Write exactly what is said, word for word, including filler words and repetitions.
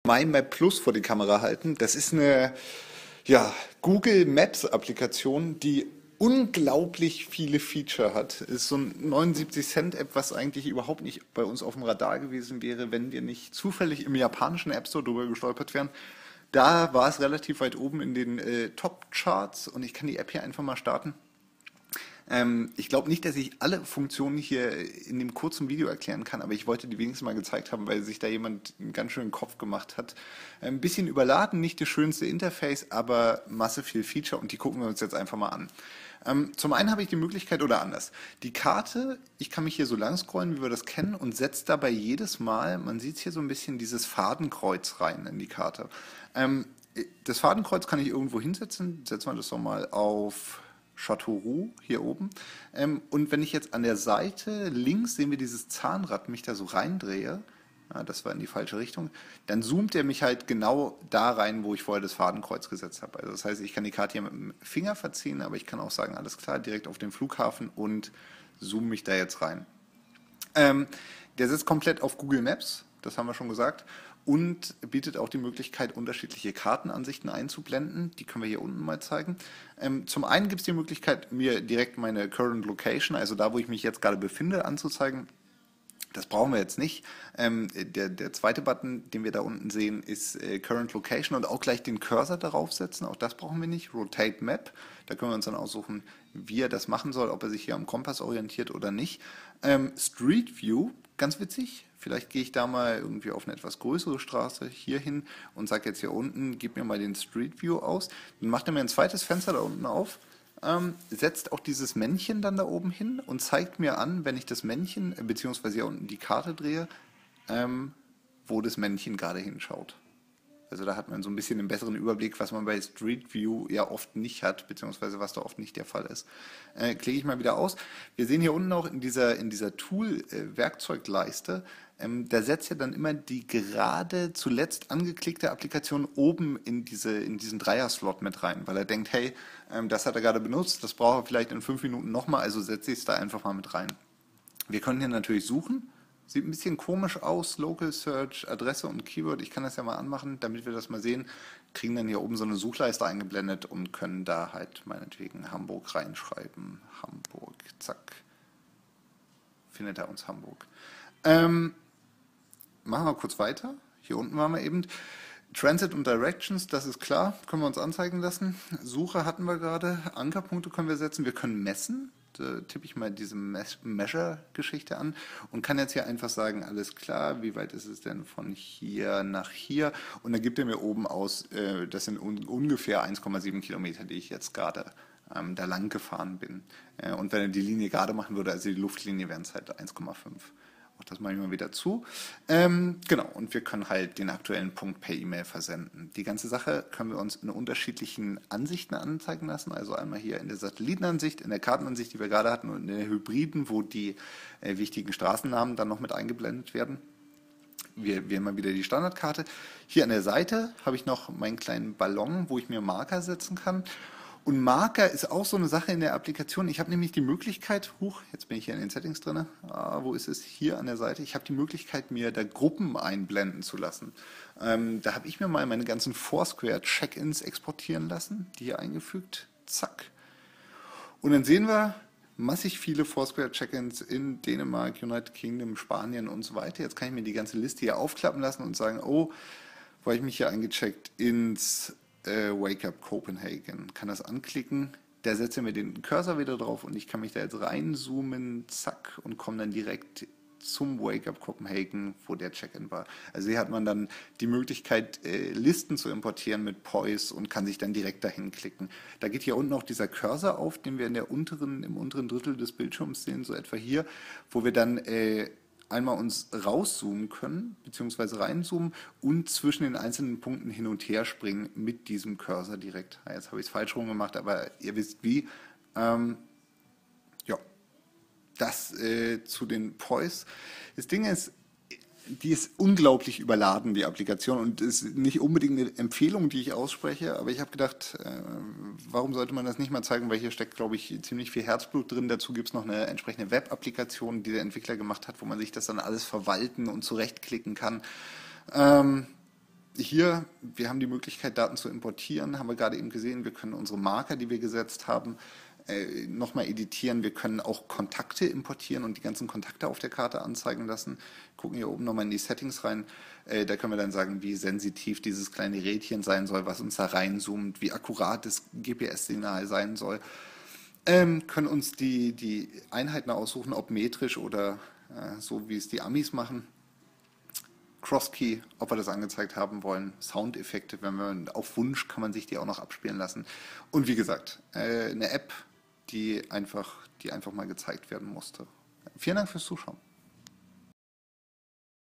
My Map Plus vor die Kamera halten. Das ist eine ja, Google Maps Applikation, die unglaublich viele Feature hat. Ist so ein neunundsiebzig Cent App, was eigentlich überhaupt nicht bei uns auf dem Radar gewesen wäre, wenn wir nicht zufällig im japanischen App Store drüber gestolpert wären. Da war es relativ weit oben in den äh, Top-Charts und ich kann die App hier einfach mal starten. Ähm, ich glaube nicht, dass ich alle Funktionen hier in dem kurzen Video erklären kann, aber ich wollte die wenigstens mal gezeigt haben, weil sich da jemand einen ganz schönen Kopf gemacht hat. Ein bisschen überladen, nicht das schönste Interface, aber Masse viel Feature und die gucken wir uns jetzt einfach mal an. Ähm, zum einen habe ich die Möglichkeit, oder anders, die Karte, ich kann mich hier so lang scrollen, wie wir das kennen und setze dabei jedes Mal, man sieht hier so ein bisschen dieses Fadenkreuz rein in die Karte. Ähm, das Fadenkreuz kann ich irgendwo hinsetzen, setzen wir das doch mal auf Châteauroux hier oben. Ähm, und wenn ich jetzt an der Seite links sehen wir dieses Zahnrad, mich da so reindrehe, ja, das war in die falsche Richtung, dann zoomt er mich halt genau da rein, wo ich vorher das Fadenkreuz gesetzt habe. Also das heißt, ich kann die Karte hier mit dem Finger verziehen, aber ich kann auch sagen, alles klar, direkt auf den Flughafen und zoome mich da jetzt rein. Ähm, der sitzt komplett auf Google Maps, das haben wir schon gesagt, und bietet auch die Möglichkeit, unterschiedliche Kartenansichten einzublenden. Die können wir hier unten mal zeigen. Ähm, zum einen gibt es die Möglichkeit, mir direkt meine Current Location, also da, wo ich mich jetzt gerade befinde, anzuzeigen. Das brauchen wir jetzt nicht. Ähm, der, der zweite Button, den wir da unten sehen, ist äh, Current Location und auch gleich den Cursor darauf setzen. Auch das brauchen wir nicht. Rotate Map. Da können wir uns dann aussuchen, wie er das machen soll, ob er sich hier am Kompass orientiert oder nicht. Ähm, Street View, ganz witzig. Vielleicht gehe ich da mal irgendwie auf eine etwas größere Straße hier hin und sage jetzt hier unten, gib mir mal den Street View aus. Dann macht er mir ein zweites Fenster da unten auf. Ähm, setzt auch dieses Männchen dann da oben hin und zeigt mir an, wenn ich das Männchen, äh, beziehungsweise hier unten die Karte drehe, ähm, wo das Männchen gerade hinschaut. Also da hat man so ein bisschen einen besseren Überblick, was man bei Street View ja oft nicht hat, beziehungsweise was da oft nicht der Fall ist. Äh, klicke ich mal wieder aus. Wir sehen hier unten auch in dieser, in dieser Tool-Werkzeugleiste, ähm, da setzt ja dann immer die gerade zuletzt angeklickte Applikation oben in, diese, in diesen Dreier-Slot mit rein, weil er denkt, hey, ähm, das hat er gerade benutzt, das braucht er vielleicht in fünf Minuten nochmal, also setze ich es da einfach mal mit rein. Wir können hier natürlich suchen. Sieht ein bisschen komisch aus, Local Search, Adresse und Keyword. Ich kann das ja mal anmachen, damit wir das mal sehen. Kriegen dann hier oben so eine Suchleiste eingeblendet und können da halt meinetwegen Hamburg reinschreiben. Hamburg, zack. Findet er uns Hamburg. Ähm, machen wir kurz weiter. Hier unten waren wir eben. Transit und Directions, das ist klar, können wir uns anzeigen lassen. Suche hatten wir gerade, Ankerpunkte können wir setzen, wir können messen. Da tippe ich mal diese Measure-Geschichte an und kann jetzt hier einfach sagen, alles klar, wie weit ist es denn von hier nach hier? Und dann gibt er mir oben aus, äh, das sind un ungefähr eins Komma sieben Kilometer, die ich jetzt gerade ähm, da lang gefahren bin. Äh, und wenn er die Linie gerade machen würde, also die Luftlinie, wären es halt eins Komma fünf. Auch das mache ich mal wieder zu. Ähm, genau, und wir können halt den aktuellen Punkt per E-Mail versenden. Die ganze Sache können wir uns in unterschiedlichen Ansichten anzeigen lassen. Also einmal hier in der Satellitenansicht, in der Kartenansicht, die wir gerade hatten, und in der Hybriden, wo die äh, wichtigen Straßennamen dann noch mit eingeblendet werden. Wir wählen mal wieder die Standardkarte. Hier an der Seite habe ich noch meinen kleinen Ballon, wo ich mir Marker setzen kann. Und Marker ist auch so eine Sache in der Applikation. Ich habe nämlich die Möglichkeit, huch, jetzt bin ich hier in den Settings drin, ah, wo ist es? Hier an der Seite. Ich habe die Möglichkeit, mir da Gruppen einblenden zu lassen. Ähm, da habe ich mir mal meine ganzen Foursquare-Check-ins exportieren lassen, die hier eingefügt, zack. Und dann sehen wir massig viele Foursquare-Check-ins in Dänemark, United Kingdom, Spanien und so weiter. Jetzt kann ich mir die ganze Liste hier aufklappen lassen und sagen, oh, wo habe ich mich hier eingecheckt? Ins Wake Up Copenhagen. Kann das anklicken, der setzt mir den Cursor wieder drauf und ich kann mich da jetzt reinzoomen, zack, und komme dann direkt zum Wake Up Copenhagen, wo der Check-in war. Also hier hat man dann die Möglichkeit, äh, Listen zu importieren mit Poise und kann sich dann direkt dahin klicken. Da geht hier unten auch dieser Cursor auf, den wir in der unteren, im unteren Drittel des Bildschirms sehen, so etwa hier, wo wir dann äh, einmal uns rauszoomen können, beziehungsweise reinzoomen und zwischen den einzelnen Punkten hin und her springen mit diesem Cursor direkt. Ja, jetzt habe ich es falsch rum gemacht, aber ihr wisst wie. Ähm, ja, das äh, zu den Poise. Das Ding ist, die ist unglaublich überladen, die Applikation, und ist nicht unbedingt eine Empfehlung, die ich ausspreche, aber ich habe gedacht, äh, warum sollte man das nicht mal zeigen, weil hier steckt, glaube ich, ziemlich viel Herzblut drin. Dazu gibt es noch eine entsprechende Web-Applikation, die der Entwickler gemacht hat, wo man sich das dann alles verwalten und zurechtklicken kann. Ähm, hier, wir haben die Möglichkeit, Daten zu importieren, haben wir gerade eben gesehen. Wir können unsere Marker, die wir gesetzt haben, äh, nochmal editieren. Wir können auch Kontakte importieren und die ganzen Kontakte auf der Karte anzeigen lassen. Gucken hier oben nochmal in die Settings rein. Äh, da können wir dann sagen, wie sensitiv dieses kleine Rädchen sein soll, was uns da reinzoomt, wie akkurat das G P S-Signal sein soll. Ähm, können uns die, die Einheiten aussuchen, ob metrisch oder äh, so, wie es die Amis machen. Crosskey, ob wir das angezeigt haben wollen, Soundeffekte, wenn man auf Wunsch kann man sich die auch noch abspielen lassen. Und wie gesagt, äh, eine App, die einfach, die einfach mal gezeigt werden musste. Vielen Dank fürs Zuschauen.